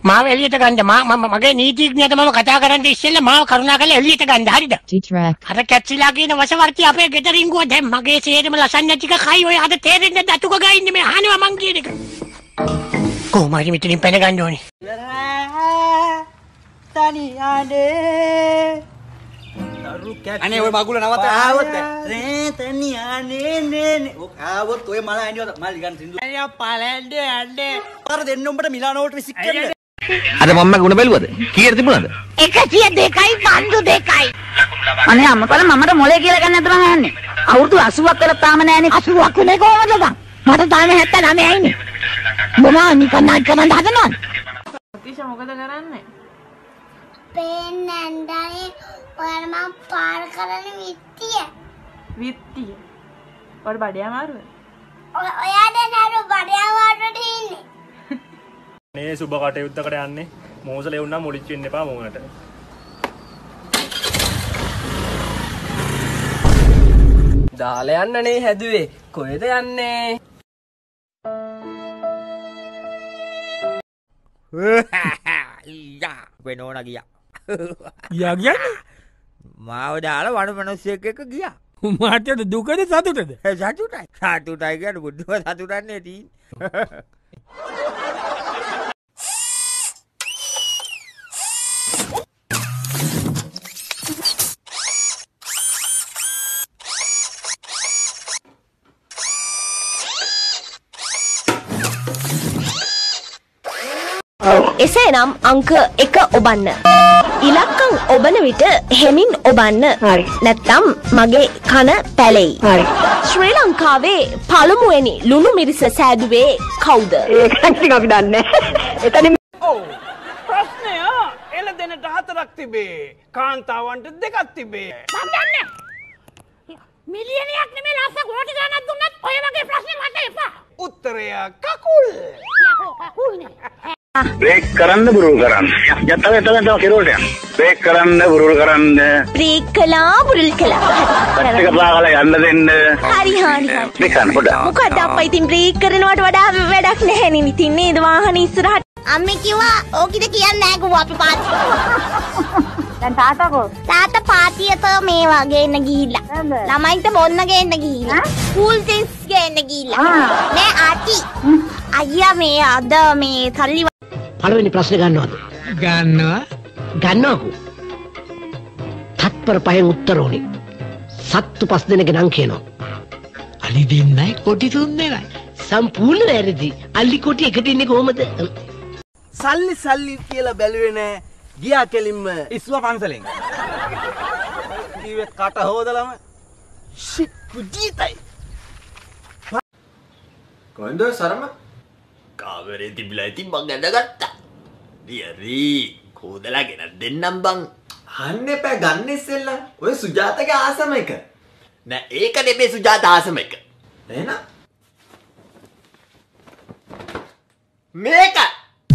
මාව එළියට ගන්න. මගේ නීතිඥයාට මම කතා කරන්න ඉස්සෙල්ලා මාව කරුණාකරලා එළියට ගන්න. හරිද? අර කැච්චිලා කියන වසවර්ති අපේ ගෙදර ඉංගුවා දැන් මගේ සේරම ලසන්නේ ටික කයි ඔය අද තේරෙන්නේ නැද්ද අතුක ගා ඉන්නේ මේ අහනවා මං කියන එක. කොහොමද මෙතනින් පැන ගන්න ඕනේ? තනි ආනේ අනේ ඔය මගුල නවත්ත ආවොත් රේ තනි ආනේ නේ ආවොත් ඔය මල ඇඬියොත් මල් ගන්න සින්දු අයියා පලන්නේ යන්නේ අර දෙන්න උඹට මිලානෝට විසික් කරන්න අද මම්ම ගුණ බැලුවද කීයට තිබුණාද 102යි බන්දු 2යි අනේ අම්මපල මමට මොලේ කියලා ගන්න නතර යන්නේ අවුරුදු 80ක් වෙලා තාම නෑනේ 80ක් වෙන්නේ කොහමද බං මට තාම 79යි නේ මොනවා නිකන් කරන්න හදනවද කිෂ මොකද කරන්නේ පේන්නන්ඩයි ඔයාලා මම පාර කරන විත්තිය ඔයාලා බඩේ අමාරුද ඔයාට නරු බඩේ අමාරුවට ඉන්නේ නේ සුබ කටයුත්තකට යන්නේ මෝසලේ වුණා මුලිච්ච වෙන්න එපා මොකට දාලා යන්න නේ හැදුවේ කොහෙද යන්නේ යා වෙනෝන ගියා ගියා කියන්නේ මාව දාලා වණ මිනිස්සෙක් එක්ක ගියා මාත්‍යද දුකද සතුටද සතුටයි කියන්නේ බුදුව සතුටන්නේ තියෙන්නේ එසේනම් අංක 1 ඔබන්න. ඉලක්කම් ඔබන විට හෙමින් ඔබන්න. හරි. නැත්තම් මගේ කන පැලෙයි. හරි. ශ්‍රී ලංකාවේ පළමුවෙනි ලුණු මිරිස සෑදුවේ කවුද? ඒක ඉතින් අපි දන්නේ. එතනින් ඔව්. ප්‍රශ්නය එළදෙනට 4ක් තිබේ. කාන්තාවන්ට 2ක් තිබේ. මම දන්නේ. මිලියනයක් නෙමෙයි ලස්ස කෝටි ගණනක් දුන්නත් ඔය වගේ ප්‍රශ්න මට එපා. උත්තරය කකුල්. යකෝ කකුල් නේ. ब्रेक करන්න බුරුල් කරන්න. යත්තම කෙරුවට යන්න. බ්‍රේක් කරන්න බුරුල් කරන්න. බ්‍රේක් කළා බුරුල් කළා. පැත්තක දාලා යන්න දෙන්න. හරි හරි. බ්‍රේක් කරන්න පොඩ්ඩක්. මොකද අප්පා ඉතින් බ්‍රේක් කරනවට වඩා වැඩක් නැහැ නේ ඉතින් නේද වාහනේ ඉස්සරහට. අම්මේ කිව්වා ඕකිට කියන්නේ නැහැ කිව්වා අපි පාති. දැන් තාත්තකෝ තාත්තා පාතියට මේ වගේ එන්න ගිහිල්ලා. ළමයින්ට බොන්න ගේන්න ගිහිල්ලා. ස්කූල් තින්ස් ගේන්න ගිහිල්ලා. මේ ආටි අයියා මේ අද මේ සල්ලි පළවෙනි ප්‍රශ්නේ ගන්නවද? ගන්නවකෝ. තත්පර පහෙන් උත්තර ඕනේ. සත්තු 5 දෙනෙක්ගේ නම් කියනවා. අලි දෙන්නයි කොටි 3 දෙනයි. සම්පූර්ණ වැරදි. අලි කොටි එකට ඉන්නේ කොහමද? සල්ලි කියලා බැලුවේ නෑ. ගියා කෙලින්ම ඉස්ව පන්සලෙන්. ඊවේ කට හොදලම ෂිට් පුජීතයි. කොහෙන්ද සරම? කාමරේ තිබිලා ඉතින් මං ඇඳගත්තා. දියරි කෝදලා ගෙනත් දෙන්නම් බං. අහන්න එපා ගන්න ඉස්සෙල්ලා. ඔය සුජාතගේ ආසම එක. නෑ ඒක නෙමෙයි සුජාත ආසම එක. එහෙනම් මේක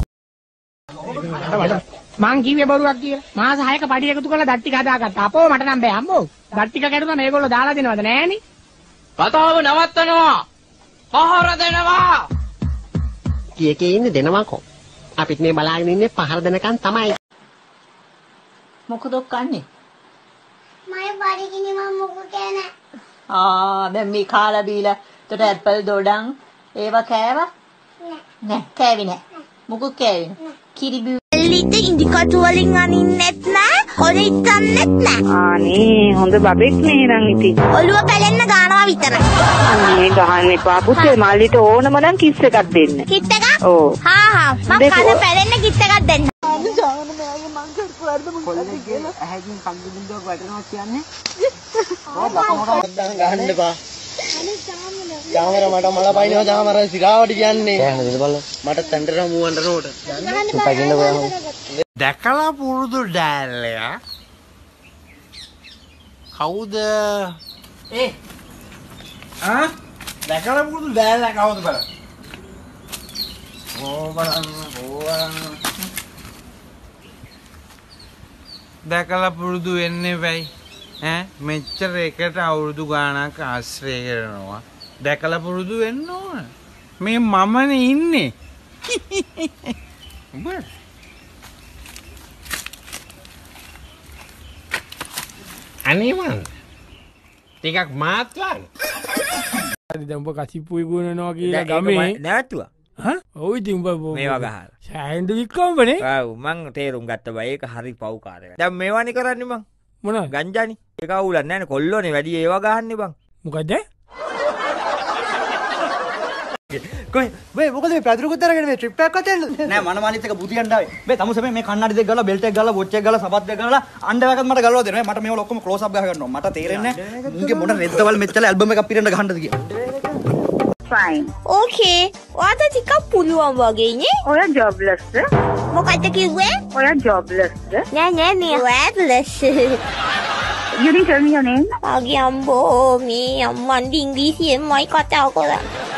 මං කිව්වේ බොරුවක් කියලා. මාස 6ක පඩි එකතු කරලා දත් ටික හදාගත්තා. අපෝ මට නම් බෑ අම්මෝ. දත් ටික කැඩුනා මේගොල්ලෝ දාලා දෙනවද නෑනේ. කතාව නවත්තනවා. පහර දෙනවා. කීකේ ඉන්නේ දෙනවකෝ. අපිත් මේ බලාගෙන ඉන්නේ පහර දෙනකන් තමයි. මොකද ඔක්කන්නේ? මම බඩගිනි මම මොකෝ කියන්නේ. දැන් මේ කාලා බීලා තොට ඇපල් දොඩම් ඒවා කෑවා? නෑ කෑවේ නෑ. මොකක් කෑවේ? කිරිබි එල්ලිට ඉන්දිකටු වලින් අනින්නෙත් නෑ, හොරෙත් ගන්නෙත් නෑ. අනේ හොඳ බබෙක් නේ නං ඉතින්. ඔළුව පැලෙන්න ගානවා විතරයි. අනේ ගහන්න එපා පුතේ මල්ලිට ඕනම නම් කිස් එකක් දෙන්න. කිට් එකක්? ඔව්. මම කන පැලෙන්න කිට් එකක් දෙන්න. ඇහැකින් කඳු බින්දුවක් වැටෙනවා කියන්නේ. ගහන්න එපා. ජාමර මට මල පයින්නවා ජාමර සිරාවට කියන්නේ. යන්නද බලන්න. මට තැන්දර මුවන්ට නෝට. සුපකින්න ගියාම. දැකලා පුරුදු ඩෑල්ලයා. කවුද? දැකලා පුරුදු ඩෑල්ලා කවුද බලන්න. බලන්න. දැකලා පුරුදු වෙන්නේ වෙයි. මෙච්චර එකට අවුරුදු ගානක් ආශ්‍රය කරනවා. දැකලා පුරුදු වෙන්න ඕන. මේ මමනේ ඉන්නේ. අනිවන් ටිකක් මාත්ලන් දැන් උඹ කසිප්පුයි ගුණනවා කියලා ගමේ නැවතුවා. ඔව් ඉතින් උඹ මේවා ගහලා. සෑහෙන්ද වික්කම්බනේ. ඔව් මං තේරුම් ගත්තා බයි ඒක හරි පව්කාරයක්. දැන් මේවානේ කරන්නේ මං. මොනවද? ගංජානි. ඒක අවුලක් නැහැ නේ කොල්ලෝනේ වැඩි ඒවා ගහන්නේ බං. මොකද? කොයි වේ මොකද මේ පැදුරුකුත් අරගෙන මේ ට්‍රිප් එකක් අතෙන්ද නෑ මනමානිත් එක බුදියන්න ආවේ මේ තමුසේ මේ කන්නඩි දෙක ගාලා බෙල්ට් එක ගාලා වොච් එක ගාලා සපත් දෙක ගාලා අණ්ඩ එකක් මට ගලවලා දෙනවා මට මේවල ඔක්කොම ක්ලෝස් අප් ගහ ගන්නවා මට තේරෙන්නේ නෑ මුන්ගේ මොන රෙද්දවල් මෙච්චර ඇල්බම් එකක් පිරෙන්න ගහන්නද කියලා fine okay ඔයාට ටිකක් පුළුවන් වගේ නේ ඔයා ජොබ්ලස්ද මොකක්ද කිව්වේ ඔයා ජොබ්ලස්ද නෑ worthless you didn't tell me your name අගේ අම්බෝ මේ අම්මන්ඩි ඉංග්‍රීසියෙන්මයි කතා කරන්නේ